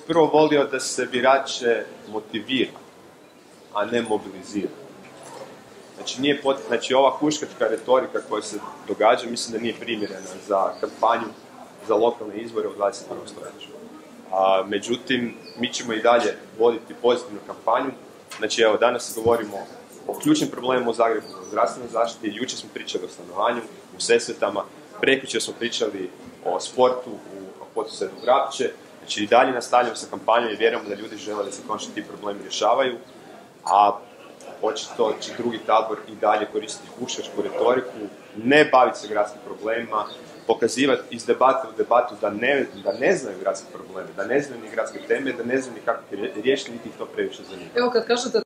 prvo volio da se birače motivira, a ne mobilizira. Znači, ova huškačka retorika koja se događa, mislim da nije primjerena za kampanju za lokalne izbore u 21. stoljeću. Međutim, mi ćemo i dalje voditi pozitivnu kampanju. Znači, evo, danas govorimo o ključnim problemima u Zagrebu, o zdravstvenoj zaštiti, jučer smo pričali o stanovanju, u Sesvetama, prekjučer smo pričali o sportu, o poduzetu Vrapče. Znači, i dalje nastavljamo sa kampanjom i vjerujemo da ljudi žele da se konačno ti problemi rješavaju, a očito će drugi tabor i dalje koristiti huškačku retoriku, ne baviti se gradskim problemima, pokazivati iz debate u debatu da ne znaju gradske probleme, da ne znaju ni gradske teme, da ne znaju ni kako ih riješiti, niti ih to previše zanima. Evo, kad kažete